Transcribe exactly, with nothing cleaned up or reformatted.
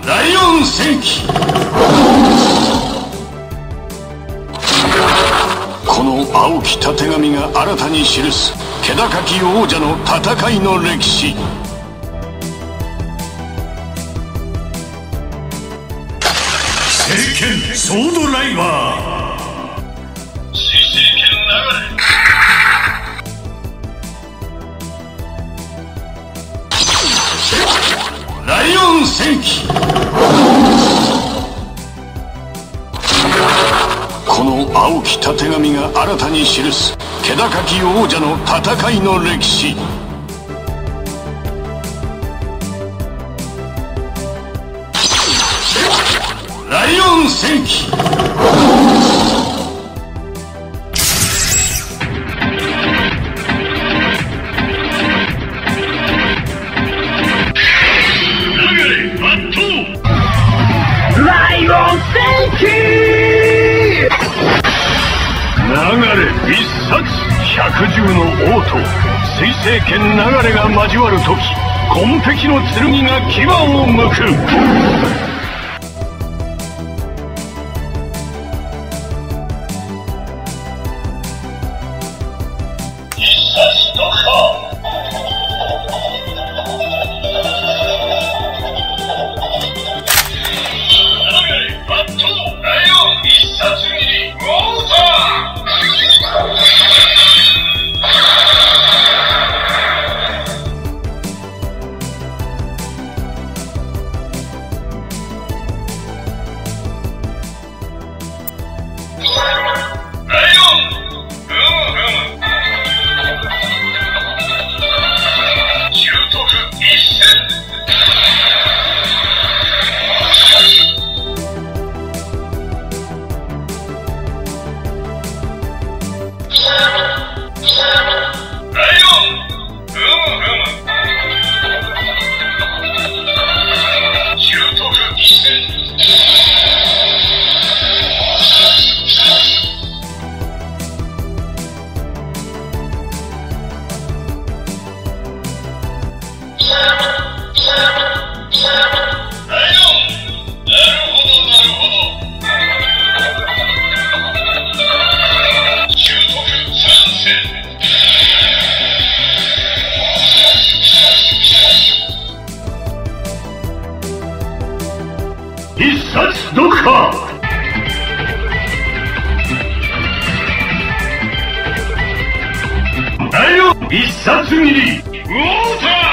ライオン戦記。この青きたてがみが新たに記す気高き王者の戦いの歴史。聖剣ソードライバー。水星剣流れ。ライオン戦記。この青きたてがみが新たに記す気高き王者の戦いの歴史。ライオン戦記。流れ一冊百獣の王と水星剣流れが交わる時、紺碧の剣が牙をむく。一冊読破。必殺読破。ライオン必殺斬り。ウォーター